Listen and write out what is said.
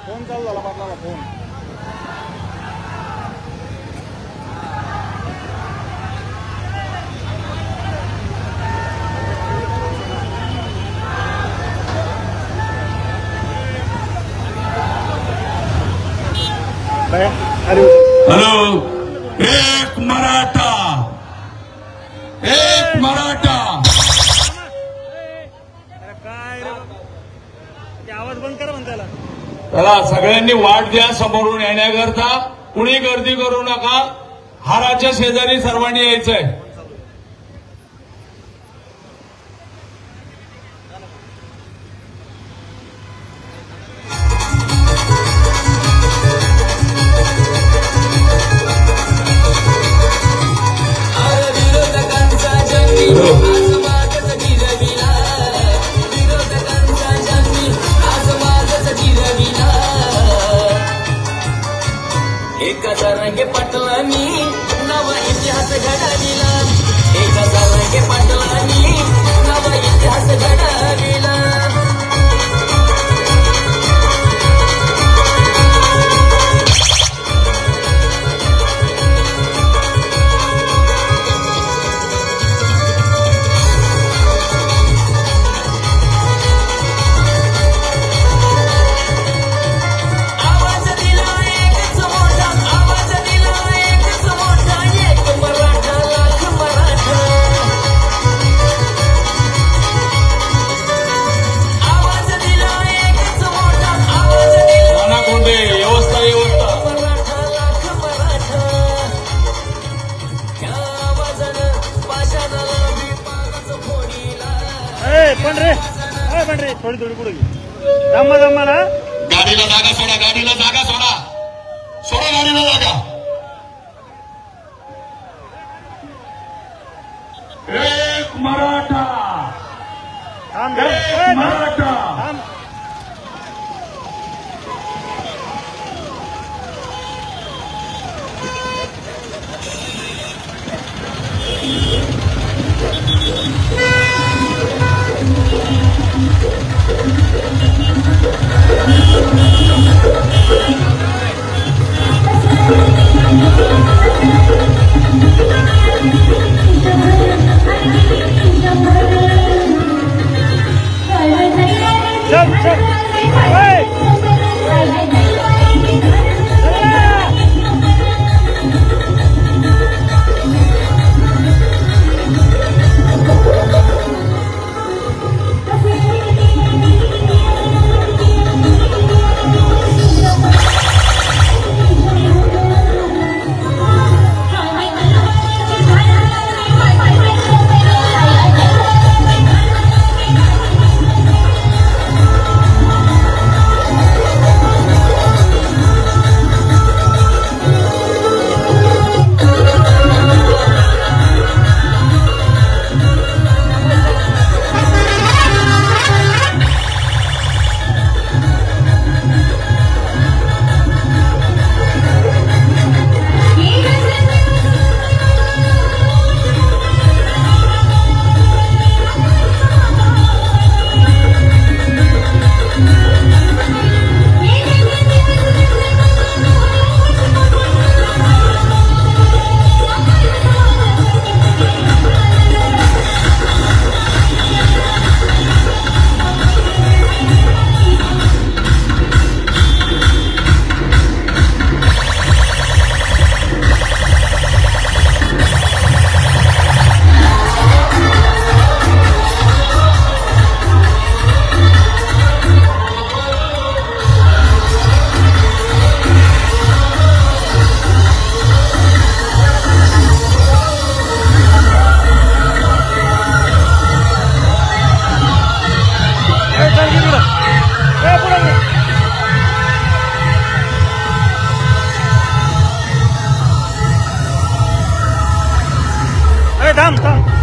Phone चालू झाला पाटलाला phone. Hello. एक मराठा, एक मराठा. काय आवाज बंद करा म्हणताला. त्याला सगळ्यांनी वाट द्या समोरून येण्याकरता. कुणी गर्दी करू नका. हाराच्या शेजारी सर्वांनी यायचंय. एका रंगे पाटलांनी नवा इतिहास घडविला. एका रंगे पाटलांनी नवा इतिहास घडविला. पंढरे थोडी थोडी पुढे जम्मा जम्मा ना. गाडीला जागा सोडा, गाडीला जागा सोडा. सोडा गाडीला जागा. एक मराठा, एक मराठा. थांब थांब.